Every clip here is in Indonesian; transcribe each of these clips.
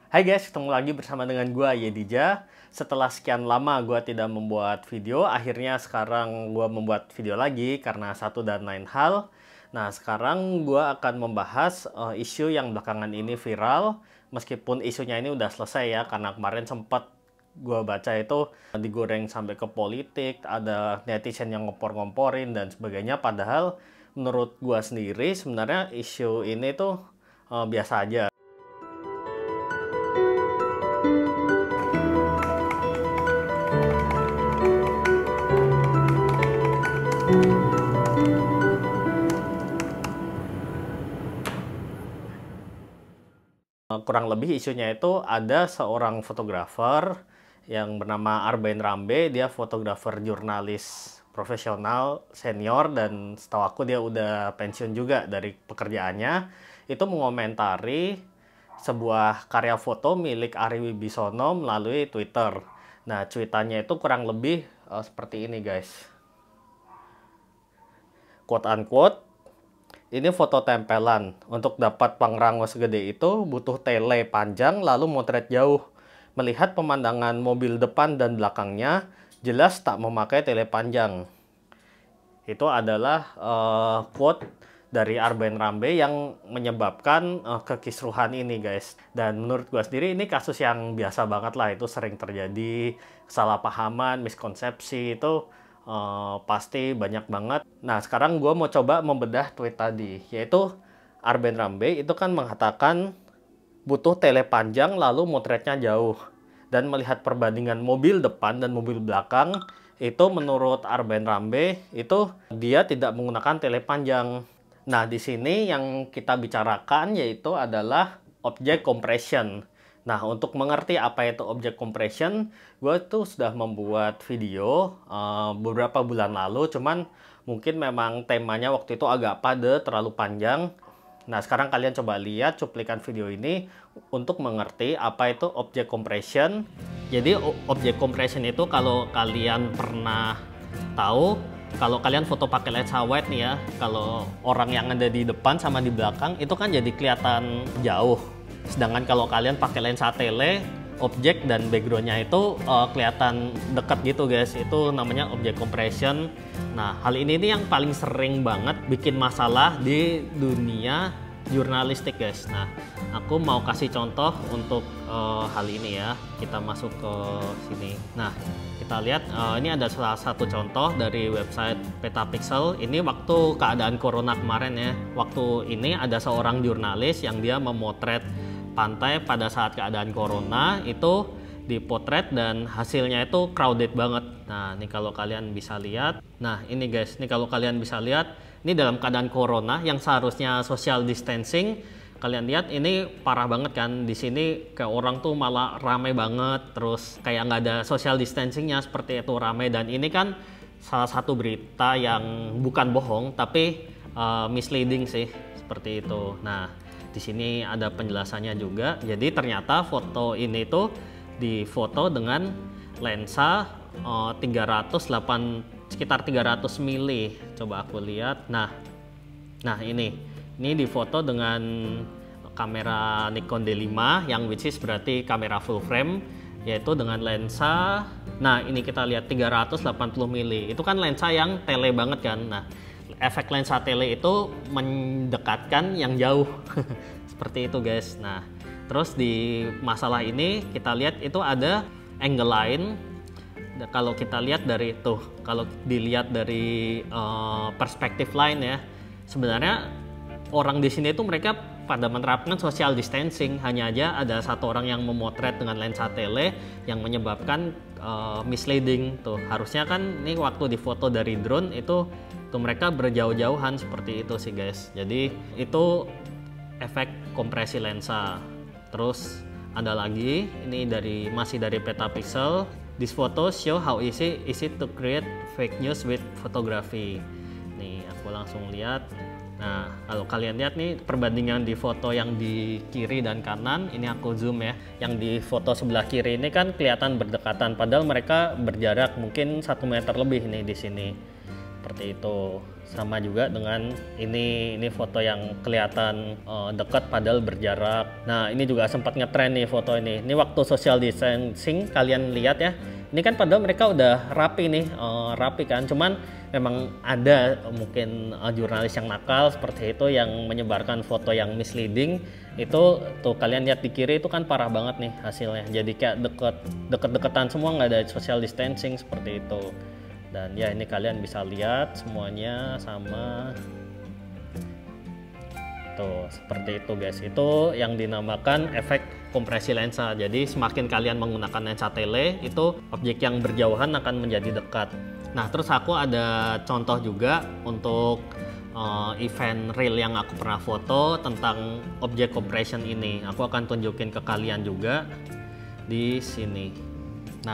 Hai guys, ketemu lagi bersama dengan gue Yedija. Setelah sekian lama gue tidak membuat video, akhirnya sekarang gue membuat video lagi karena satu dan lain hal. Nah, sekarang gue akan membahas isu yang belakangan ini viral. Meskipun isunya ini udah selesai ya, karena kemarin sempat gue baca itu digoreng sampai ke politik, ada netizen yang ngompor-ngomporin dan sebagainya. Padahal menurut gue sendiri sebenarnya isu ini tuh biasa aja. Kurang lebih isunya itu ada seorang fotografer yang bernama Arben Rambe. Dia fotografer jurnalis profesional senior dan setahu aku dia udah pensiun juga dari pekerjaannya. Itu mengomentari sebuah karya foto milik Ari Wibisono melalui Twitter. Nah, cuitannya itu kurang lebih seperti ini guys. Quote unquote, ini foto tempelan. Untuk dapat pangrango segede itu butuh tele panjang lalu motret jauh. Melihat pemandangan mobil depan dan belakangnya, jelas tak memakai tele panjang. Itu adalah quote dari Arben Rambe yang menyebabkan kekisruhan ini guys. Dan menurut gue sendiri ini kasus yang biasa banget lah. Itu sering terjadi kesalahpahaman, miskonsepsi itu pasti banyak banget. Nah, sekarang gue mau coba membedah tweet tadi, yaitu Arben Rambe itu kan mengatakan butuh tele panjang lalu motretnya jauh. Dan melihat perbandingan mobil depan dan mobil belakang, itu menurut Arben Rambe itu dia tidak menggunakan tele panjang. Nah, di sini yang kita bicarakan yaitu adalah object compression. Nah, untuk mengerti apa itu object compression, gue tuh sudah membuat video beberapa bulan lalu, cuman mungkin memang temanya waktu itu agak padat, terlalu panjang. Nah, sekarang kalian coba lihat cuplikan video ini untuk mengerti apa itu object compression. Jadi, object compression itu kalau kalian pernah tahu, kalau kalian foto pakai lensa wide nih ya, kalau orang yang ada di depan sama di belakang itu kan jadi kelihatan jauh. Sedangkan kalau kalian pakai lensa tele, objek dan backgroundnya itu kelihatan dekat gitu guys. Itu namanya object compression. Nah, hal ini nih yang paling sering banget bikin masalah di dunia jurnalistik guys. Nah, aku mau kasih contoh untuk hal ini ya. Kita masuk ke sini. Nah, kita lihat ini ada salah satu contoh dari website Petapixel. Ini waktu keadaan corona kemarin ya. Waktu ini ada seorang jurnalis yang dia memotret pantai pada saat keadaan corona, itu dipotret dan hasilnya itu crowded banget. Nah, ini kalau kalian bisa lihat. Nah, ini guys, ini kalau kalian bisa lihat, ini dalam keadaan corona yang seharusnya social distancing. Kalian lihat ini parah banget kan. Di sini kayak orang tuh malah ramai banget, terus kayak nggak ada social distancingnya, seperti itu ramai. Dan ini kan salah satu berita yang bukan bohong tapi misleading sih, seperti itu. Nah, di sini ada penjelasannya juga. Jadi ternyata foto ini tuh difoto dengan lensa sekitar 300 mili. Coba aku lihat. Nah ini difoto dengan kamera Nikon D5 yang which is berarti kamera full frame, yaitu dengan lensa. Nah, ini kita lihat 380 mili. Itu kan lensa yang tele banget kan. Nah, efek lensa tele itu mendekatkan yang jauh. Seperti itu guys. Nah, terus di masalah ini kita lihat itu ada angle lain. Kalau kita lihat dari tuh, kalau dilihat dari perspektif lain ya, sebenarnya orang di sini itu mereka pada menerapkan social distancing. Hanya aja ada satu orang yang memotret dengan lensa tele yang menyebabkan misleading. Tuh, harusnya kan ini waktu difoto dari drone itu tuh mereka berjauh-jauhan, seperti itu sih guys. Jadi itu efek kompresi lensa. Terus ada lagi, ini masih dari Petapixel. This photo show how easy is it to create fake news with photography. Nih, aku langsung lihat. Nah, kalau kalian lihat nih perbandingan di foto yang di kiri dan kanan, ini aku zoom ya. Yang di foto sebelah kiri ini kan kelihatan berdekatan, padahal mereka berjarak mungkin 1 meter lebih nih di sini. seperti itu. Sama juga dengan ini foto yang kelihatan dekat padahal berjarak. Nah, ini juga sempat ngetren nih foto ini. Ini waktu social distancing, kalian lihat ya. Ini kan padahal mereka udah rapi nih, rapi kan. Cuman memang ada mungkin jurnalis yang nakal seperti itu yang menyebarkan foto yang misleading. Itu tuh kalian lihat di kiri itu kan parah banget nih hasilnya. Jadi kayak deket-deketan semua, nggak ada social distancing seperti itu. Dan ya ini kalian bisa lihat semuanya sama tuh seperti itu guys. Itu yang dinamakan efek kompresi lensa. Jadi semakin kalian menggunakan lensa tele, itu objek yang berjauhan akan menjadi dekat. Nah, terus aku ada contoh juga untuk event real yang aku pernah foto tentang object compression ini. Aku akan tunjukin ke kalian juga di sini. Nah,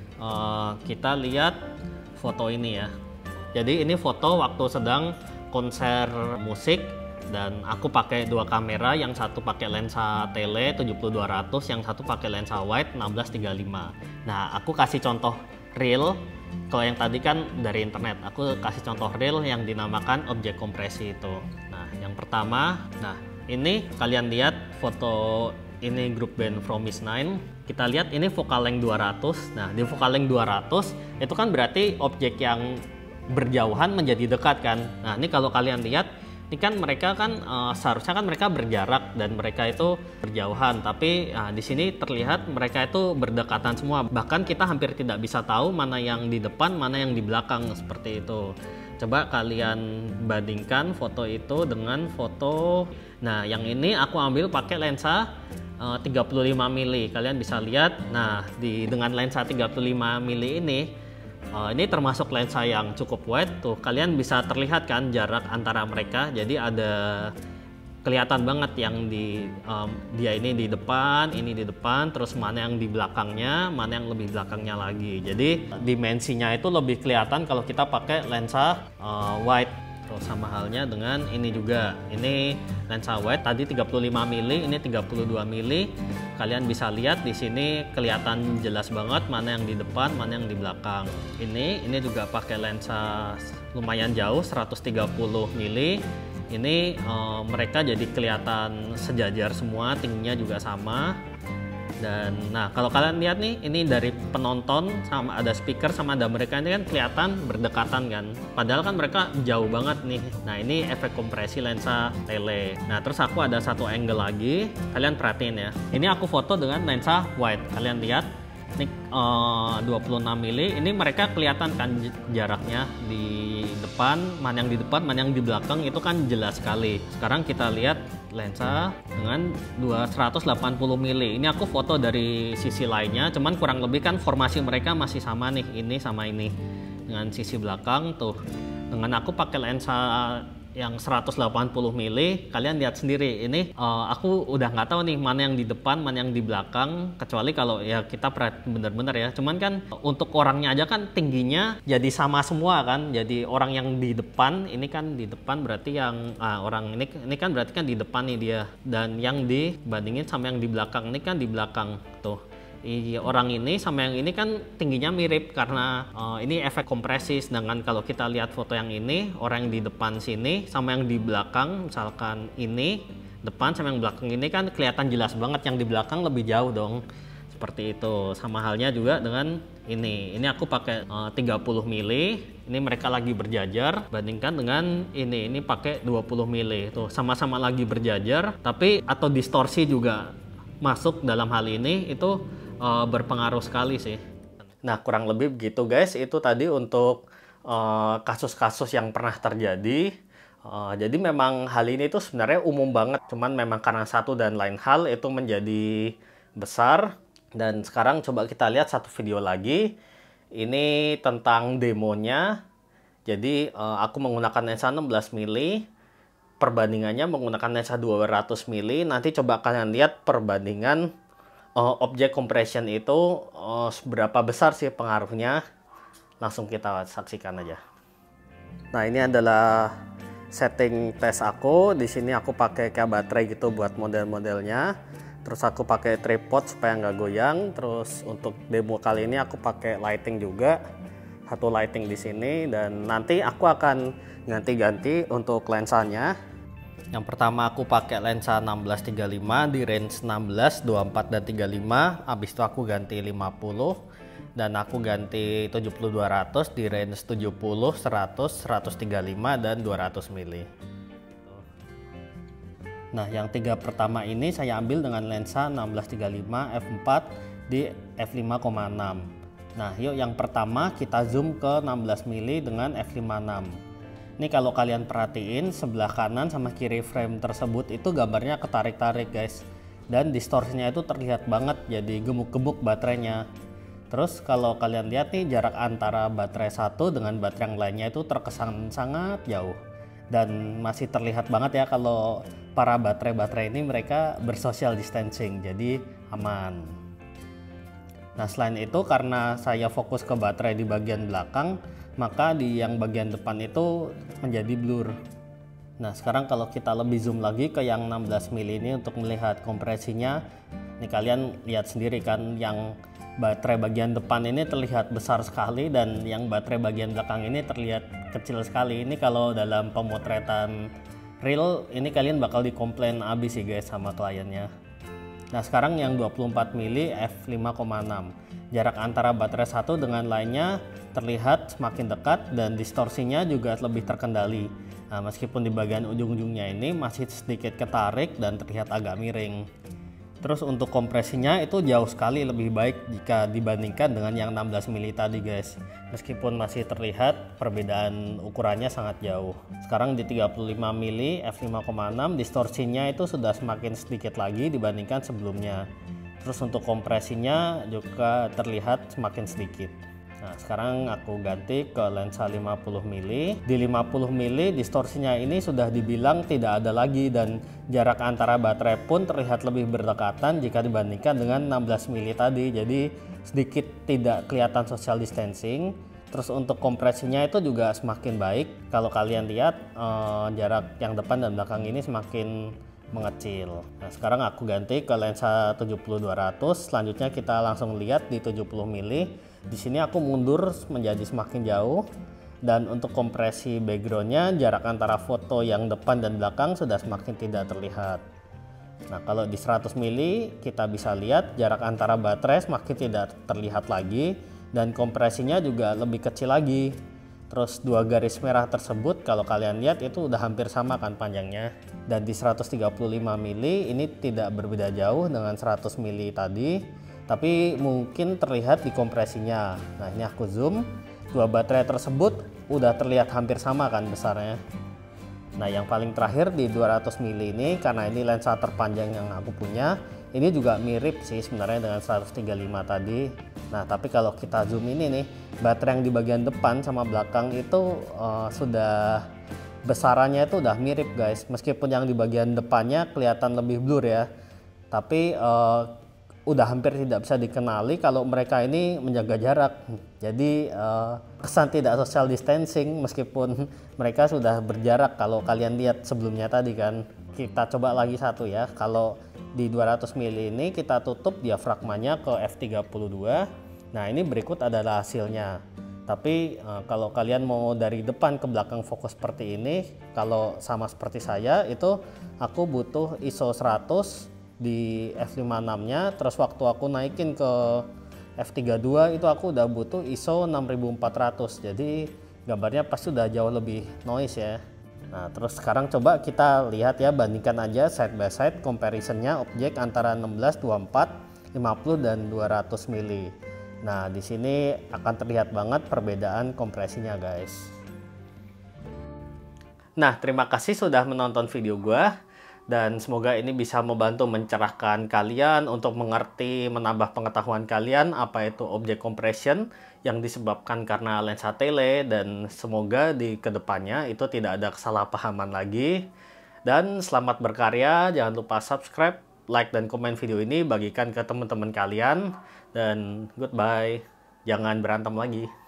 kita lihat foto ini ya. Jadi ini foto waktu sedang konser musik dan aku pakai dua kamera, yang satu pakai lensa tele 70-200, yang satu pakai lensa wide 16-35. Nah, aku kasih contoh real. Kalau yang tadi kan dari internet, aku kasih contoh real yang dinamakan objek kompresi itu. Nah, yang pertama, nah ini kalian lihat foto ini grup band Promise 9. Kita lihat ini focal length 200. Nah, di focal length 200 itu kan berarti objek yang berjauhan menjadi dekat kan. Nah, ini kalau kalian lihat, ini kan mereka kan seharusnya kan mereka berjarak dan mereka itu berjauhan, tapi di sini terlihat mereka itu berdekatan semua. Bahkan kita hampir tidak bisa tahu mana yang di depan, mana yang di belakang seperti itu. Coba kalian bandingkan foto itu dengan foto. Nah, yang ini aku ambil pakai lensa 35 mili. Kalian bisa lihat. Nah, dengan lensa 35 mili ini termasuk lensa yang cukup wide. Tuh, kalian bisa terlihat kan jarak antara mereka. Jadi ada kelihatan banget yang dia ini di depan, ini di depan, terus mana yang di belakangnya, mana yang lebih belakangnya lagi. Jadi dimensinya itu lebih kelihatan kalau kita pakai lensa wide. Terus sama halnya dengan ini juga. Ini lensa wide tadi 35 mili, ini 32 mili. Kalian bisa lihat di sini kelihatan jelas banget mana yang di depan, mana yang di belakang. Ini juga pakai lensa lumayan jauh 130 mili. Ini mereka jadi kelihatan sejajar semua, tingginya juga sama. Dan nah, kalau kalian lihat nih, ini dari penonton sama ada speaker sama ada mereka, ini kan kelihatan berdekatan kan, padahal kan mereka jauh banget nih. Nah, ini efek kompresi lensa tele. Nah, terus aku ada satu angle lagi, kalian perhatiin ya, ini aku foto dengan lensa wide. Kalian lihat ini 26 mili, ini mereka kelihatan kan jaraknya di depan, mana yang di depan, mana yang di belakang, itu kan jelas sekali. Sekarang kita lihat lensa dengan 280 mili. Ini aku foto dari sisi lainnya, cuman kurang lebih kan formasi mereka masih sama nih, ini sama ini. Dengan sisi belakang tuh, dengan aku pakai lensa yang 180 mili, kalian lihat sendiri. Ini aku udah nggak tahu nih mana yang di depan, mana yang di belakang, kecuali kalau ya kita perhatiin bener-bener ya. Cuman kan untuk orangnya aja kan tingginya jadi sama semua kan. Jadi orang yang di depan, ini kan di depan berarti yang orang ini kan berarti kan di depan nih dia. Dan yang dibandingin sama yang di belakang, ini kan di belakang tuh. Orang ini sama yang ini kan tingginya mirip karena ini efek kompresi. Sedangkan kalau kita lihat foto yang ini, orang yang di depan sini sama yang di belakang, misalkan ini depan sama yang belakang ini kan kelihatan jelas banget, yang di belakang lebih jauh dong. Seperti itu. Sama halnya juga dengan ini aku pakai 30 mili, ini mereka lagi berjajar, bandingkan dengan ini pakai 20 mili. Tuh, sama-sama lagi berjajar, tapi atau distorsi juga masuk dalam hal ini, itu berpengaruh sekali sih. Nah, kurang lebih begitu guys. Itu tadi untuk kasus-kasus yang pernah terjadi. Jadi memang hal ini tuh sebenarnya umum banget. Cuman memang karena satu dan lain hal itu menjadi besar. Dan sekarang coba kita lihat satu video lagi. Ini tentang demonya. Jadi aku menggunakan lensa 16 mili. Perbandingannya menggunakan lensa 200 mili. Nanti coba kalian lihat perbandingan objek compression itu seberapa besar sih pengaruhnya. Langsung kita saksikan aja. Nah, ini adalah setting tes aku. Di sini aku pakai kayak baterai gitu buat model-modelnya. Terus aku pakai tripod supaya nggak goyang. Terus untuk demo kali ini aku pakai lighting juga. satu lighting di sini, dan nanti aku akan ganti-ganti untuk lensanya. Yang pertama aku pakai lensa 16-35 di range 16, 24 dan 35. Habis itu aku ganti 50 dan aku ganti 70-200 di range 70, 100, 135 dan 200 mili. Nah, yang tiga pertama ini saya ambil dengan lensa 16-35 f4 di f5,6. Nah, yuk yang pertama kita zoom ke 16 mili dengan f5.6. Ini kalau kalian perhatiin sebelah kanan sama kiri frame tersebut itu gambarnya ketarik-tarik guys. Dan distorsinya itu terlihat banget, jadi gemuk-gemuk baterainya. Terus kalau kalian lihat nih, jarak antara baterai satu dengan baterai yang lainnya itu terkesan sangat jauh. Dan masih terlihat banget ya kalau para baterai-baterai ini mereka bersocial distancing, jadi aman. Nah, selain itu karena saya fokus ke baterai di bagian belakang, maka di yang bagian depan itu menjadi blur. Nah, sekarang kalau kita lebih zoom lagi ke yang 16 mili ini untuk melihat kompresinya, ini kalian lihat sendiri kan, yang baterai bagian depan ini terlihat besar sekali dan yang baterai bagian belakang ini terlihat kecil sekali. Ini kalau dalam pemotretan real ini kalian bakal dikomplain abis sih guys sama kliennya. Nah, sekarang yang 24 mili f5,6. Jarak antara baterai satu dengan lainnya terlihat semakin dekat dan distorsinya juga lebih terkendali. Nah, meskipun di bagian ujung-ujungnya ini masih sedikit ketarik dan terlihat agak miring. Terus untuk kompresinya itu jauh sekali lebih baik jika dibandingkan dengan yang 16 mili tadi guys. Meskipun masih terlihat perbedaan ukurannya sangat jauh. Sekarang di 35 mili f5,6 distorsinya itu sudah semakin sedikit lagi dibandingkan sebelumnya. Terus untuk kompresinya juga terlihat semakin sedikit. Nah, sekarang aku ganti ke lensa 50 mili. Di 50 mili distorsinya ini sudah dibilang tidak ada lagi dan jarak antara baterai pun terlihat lebih berdekatan jika dibandingkan dengan 16 mili tadi. Jadi sedikit tidak kelihatan social distancing. Terus untuk kompresinya itu juga semakin baik. Kalau kalian lihat jarak yang depan dan belakang ini semakin mengecil. Nah, sekarang aku ganti ke lensa 70-200. Selanjutnya kita langsung lihat di 70 mili. Di sini aku mundur menjadi semakin jauh, dan untuk kompresi backgroundnya jarak antara foto yang depan dan belakang sudah semakin tidak terlihat. Nah, kalau di 100 mili kita bisa lihat jarak antara baterai semakin tidak terlihat lagi dan kompresinya juga lebih kecil lagi. Terus dua garis merah tersebut kalau kalian lihat itu udah hampir sama kan panjangnya. Dan di 135 mili ini tidak berbeda jauh dengan 100 mili tadi, tapi mungkin terlihat di kompresinya. Nah, ini aku zoom, dua baterai tersebut udah terlihat hampir sama kan besarnya. Nah, yang paling terakhir di 200 mili ini, karena ini lensa terpanjang yang aku punya, ini juga mirip sih sebenarnya dengan 135 tadi. Nah, tapi kalau kita zoom ini nih, baterai yang di bagian depan sama belakang itu sudah besarannya itu udah mirip guys. Meskipun yang di bagian depannya kelihatan lebih blur ya, tapi udah hampir tidak bisa dikenali kalau mereka ini menjaga jarak. Jadi kesan tidak social distancing meskipun mereka sudah berjarak. Kalau kalian lihat sebelumnya tadi kan. Kita coba lagi satu ya. Kalau di 200 mili ini kita tutup diafragmanya ke f32. Nah, ini berikut adalah hasilnya. Tapi kalau kalian mau dari depan ke belakang fokus seperti ini, kalau sama seperti saya itu aku butuh ISO 100 di f56 nya, terus waktu aku naikin ke f32 itu aku udah butuh ISO 6400, jadi gambarnya pasti udah jauh lebih noise ya. Nah, terus sekarang coba kita lihat ya, bandingkan aja side by side comparisonnya objek antara 16, 24, 50 dan 200 mili. Nah, di sini akan terlihat banget perbedaan kompresinya guys. Nah, terima kasih sudah menonton video gua. Dan semoga ini bisa membantu mencerahkan kalian untuk mengerti, menambah pengetahuan kalian apa itu object compression yang disebabkan karena lensa tele, dan semoga di kedepannya itu tidak ada kesalahpahaman lagi. Dan selamat berkarya, jangan lupa subscribe, like, dan komen video ini, bagikan ke teman-teman kalian, dan goodbye, jangan berantem lagi.